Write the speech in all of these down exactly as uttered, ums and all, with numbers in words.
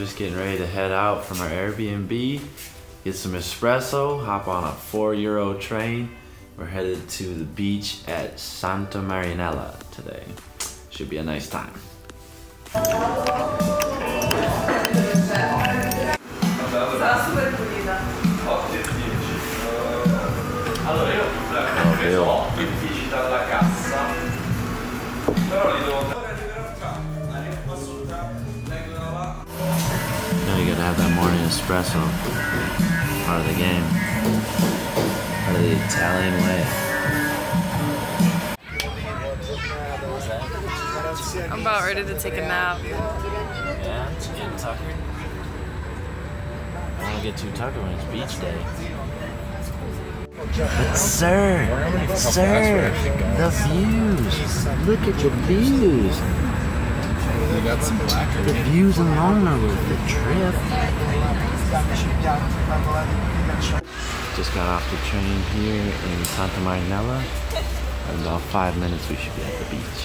just getting ready to head out from our Airbnb, get some espresso, hop on a four euro train. We're headed to the beach at Santa Marinella today. Should be a nice time. Allora io ho più uffici dalla cassa, però li devo Now you gotta have that morning espresso. Part of the game. Part of the Italian way. I'm about ready to take a nap. Yeah, it's getting tuckered. I don't want to get too tuckered when it's beach day. But sir, sir, the views. Look at the views. We got some black. The views alone are worth the trip. Just got off the train here in Santa Marinella. In about five minutes we should be at the beach.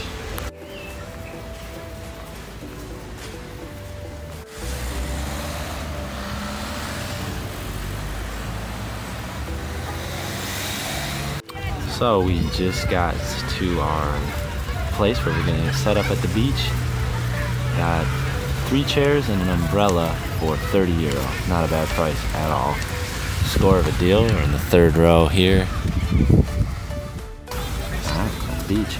So we just got to our place where we're gonna set up at the beach. Got three chairs and an umbrella for thirty euro. Not a bad price at all. Score of a deal. We're in the third row here. Alright, on the beach.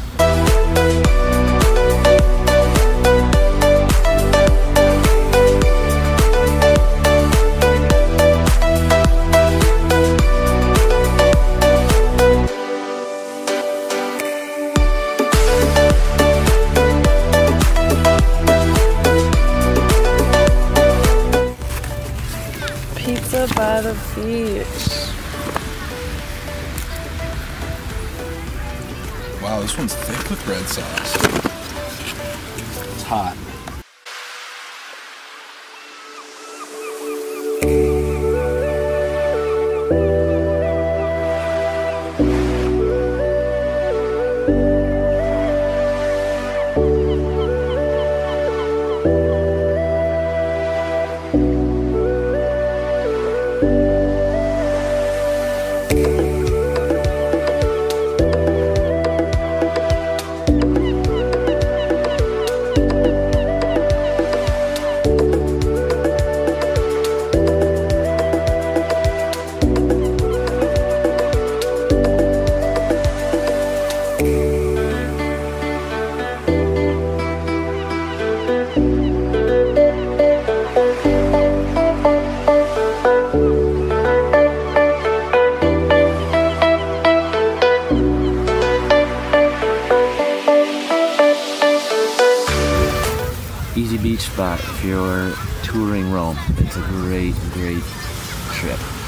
Pizza by the beach. Wow, this one's thick with red sauce. It's hot. Easy beach spot if you're touring Rome. It's a great, great trip.